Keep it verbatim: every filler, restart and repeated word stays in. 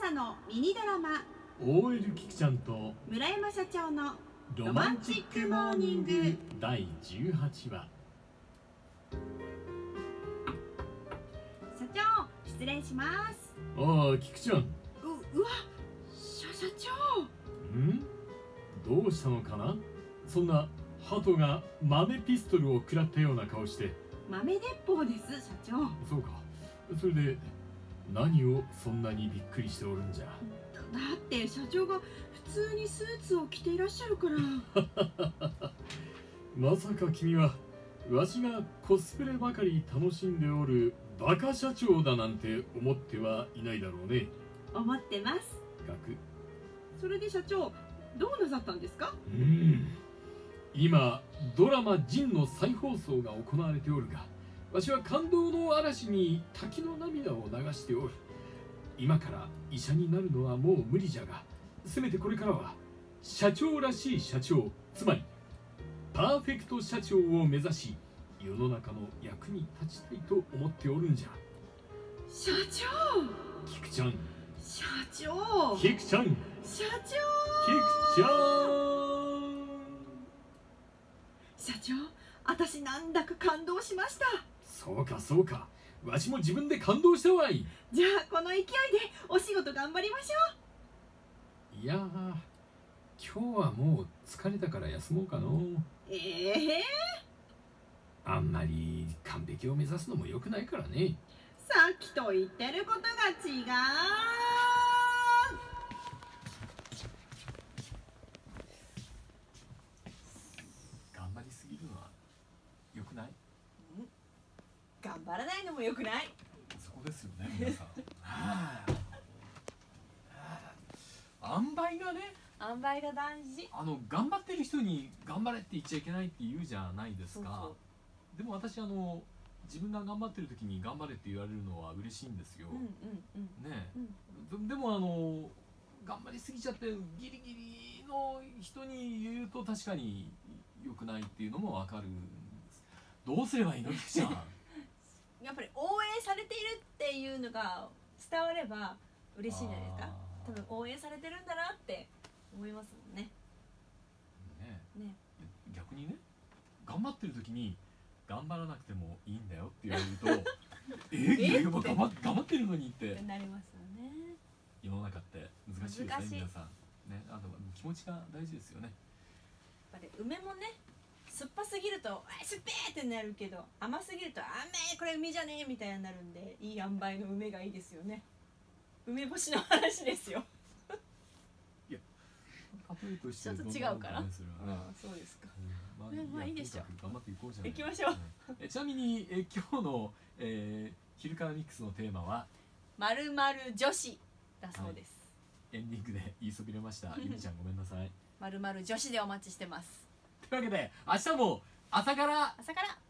朝のミニドラマオーエル キクちゃんと村山社長のロマンチックモーニングだいじゅうはちわ。 社長失礼します。 ああ、キクちゃん。 う、うわ、社社長。 ん？どうしたのかな？そんな鳩が豆ピストルを食らったような顔して。 豆鉄砲です、社長。 そうか。それで何をそんなにびっくりしておるんじゃ。 だって社長が普通にスーツを着ていらっしゃるから。 まさか君はわしがコスプレばかり楽しんでおるバカ社長だなんて思ってはいないだろうね。 思ってます。 ガク。 それで社長どうなさったんですか？ うーん、今ドラマ「ジン」の再放送が行われておるが、わしは感動の嵐に滝の涙を流しておる。今から医者になるのはもう無理じゃが、せめてこれからは社長らしい社長、つまりパーフェクト社長を目指し、世の中の役に立ちたいと思っておるんじゃ。 社長、 キクちゃん、 社長、 キクちゃん、 社長、 キクちゃん。 社長、私なんだか感動しました。 そうかそうか、わしも自分で感動したわい。 じゃあこの勢いでお仕事頑張りましょう。いやー、今日はもう疲れたから休もうかの。 ええー、あんまり完璧を目指すのも良くないからね。 さっきと言ってることが違う。 頑張りすぎるのは良くない？ 頑張らないのも良くない。 そこですよね、皆さん。はあ、塩梅がね、 塩梅が大事。 あの頑張ってる人に頑張れって言っちゃいけないって言うじゃないですか。そうそう。でも私あの自分が頑張ってる時に頑張れって言われるのは嬉しいんですよ。 うんうんうん、 ね、 うん、 でもあの頑張りすぎちゃってギリギリの人に言うと確かに良くないっていうのも分かるんです。どうすればいいの、キクちゃん。 やっぱり応援されているっていうのが伝われば嬉しいんじゃないですか。多分応援されてるんだなって思いますもんね。 ねえ、 ね、 逆にね、頑張ってる時に頑張らなくてもいいんだよって言われるとええ、頑張頑張ってるのにってなりますよね。 世の中って難しいですね、皆さんね。あの気持ちが大事ですよね。 やっぱり梅もね、酸っぱすぎると「あ、酸っぱい!」ってなるけど、甘すぎると「あめえこれ梅じゃねえ!」みたいになるんで、いい塩梅の梅がいいですよね。梅干しの話ですよ。 いや、例えとしてちょっと違うから。ああ、そうですか。まあいいでしょう。 頑張っていこうじゃない。 行きましょう。 えちなみにえ今日の、えー、昼からミックスのテーマはまるまる女子だそうです。 はい、エンディングで言いそびれました。ゆみちゃんごめんなさい。 まるまる女子でお待ちしてます。 というわけで明日も朝から朝から